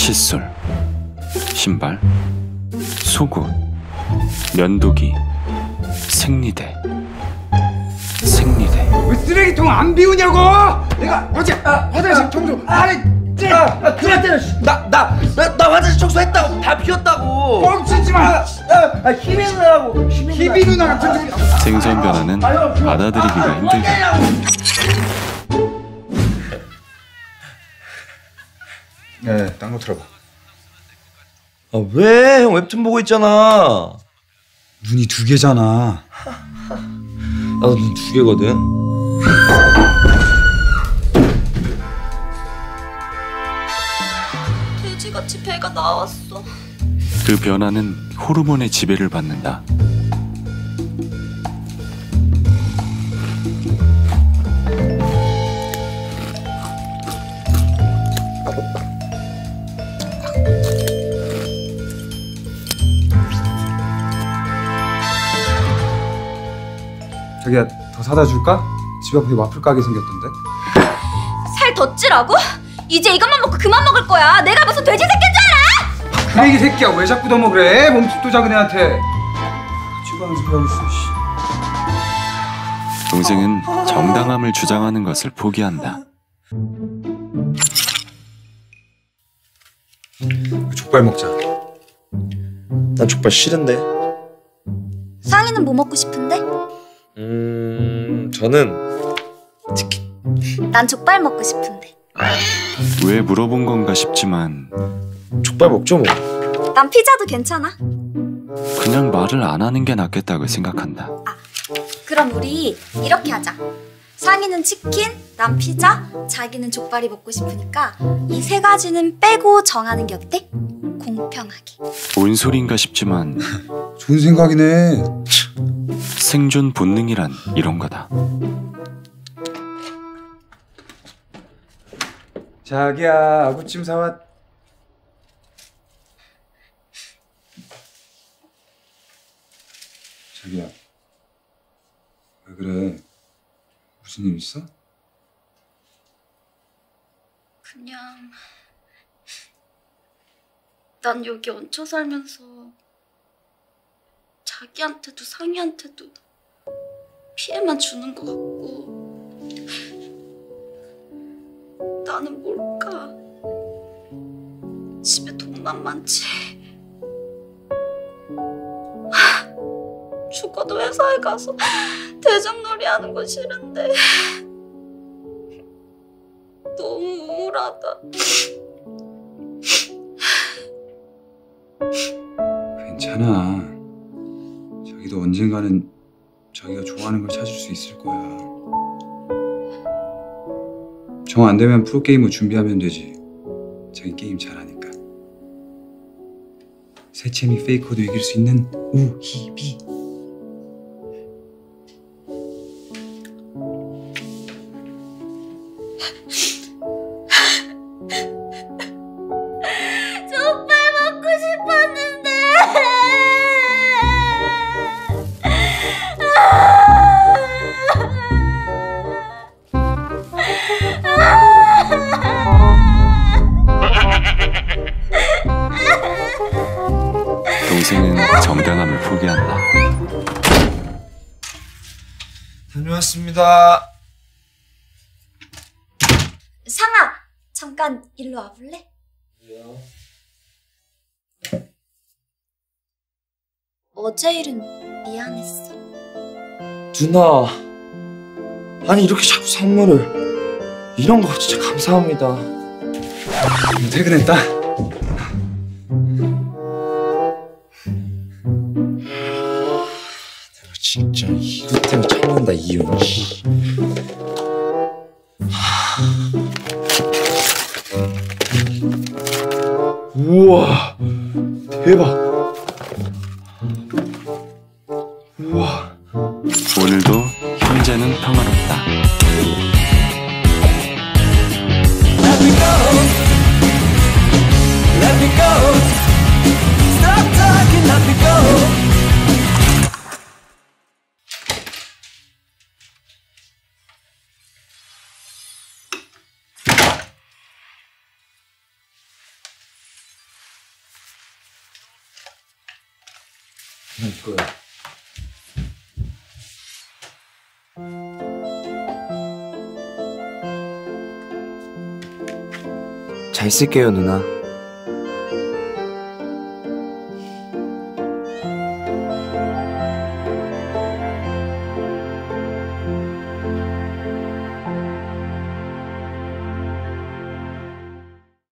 칫솔, 신발, 속옷, 면도기, 생리대. 왜 쓰레기통 안 비우냐고! 내가 어제 화장실 청소 안 했지! 그만 때려! 나 화장실 청소했다고! 다 비웠다고! 뻥치지 마! 희비 누나라고! 희비 누나 같은 소리! 생선 변화는 받아들이기가 힘들다. 네, 딴 거 틀어봐. 아, 왜? 형 웹툰 보고 있잖아. 눈이 두 개잖아. 나도 눈 두 개거든. 돼지같이 배가 나왔어. 그 변화는 호르몬의 지배를 받는다. 자기야, 더 사다 줄까? 집 앞에 와플 가게 생겼던데. 살 더 찌라고? 이제 이것만 먹고 그만 먹을 거야. 내가 무슨 돼지 새끼인 줄 알아? 그래 이 새끼야, 왜 자꾸 더 먹으래? 몸집도 작은 애한테. 지방에서 배우고 있어. 동생은 정당함을 주장하는 것을 포기한다. 족발 먹자. 난 족발 싫은데. 상이는 뭐 먹고 싶은데? 저는 치킨. 난 족발 먹고 싶은데. 왜 물어본 건가 싶지만 족발 먹죠 뭐. 난 피자도 괜찮아. 그냥 말을 안 하는 게 낫겠다고 생각한다. 그럼 우리 이렇게 하자. 상이는 치킨, 난 피자, 자기는 족발이 먹고 싶으니까 이 세 가지는 빼고 정하는 게 어때? 공평하게. 뭔 소린가 싶지만 좋은 생각이네. 생존 본능이란 이런 거다. 자기야, 아구찜 사왔. 자기야, 왜 그래? 무슨 일 있어? 그냥 난 여기 얹혀 살면서 자기한테도 상이한테도 피해만 주는 것 같고 나는 뭘까? 집에 돈만 많지. 죽어도 회사에 가서 대장놀이 하는 거 싫은데 너무 우울하다. 괜찮아. 자기도 언젠가는 자기가 좋아하는 걸 찾을 수 있을 거야. 정 안 되면 프로게이머 준비하면 되지. 자기 게임 잘하니까. 세체미 페이커도 이길 수 있는 우희비. 족발 먹고 싶었는데. 동생은 정당함을 포기한다. 다녀왔습니다. 상아, 잠깐 일로 와볼래? 왜요? 어제 일은 미안했어. 누나, 아니 이렇게 자꾸 선물을. 이런 거 진짜 감사합니다. 퇴근했다. 내가 진짜 이것 때문에 참는다 이윤. 우와, 대박. 우와. 오늘도 현재는 평화롭다. Let me go. Let me go. Stop talking, let me go. 이거야. 잘 쓸게요, 누나.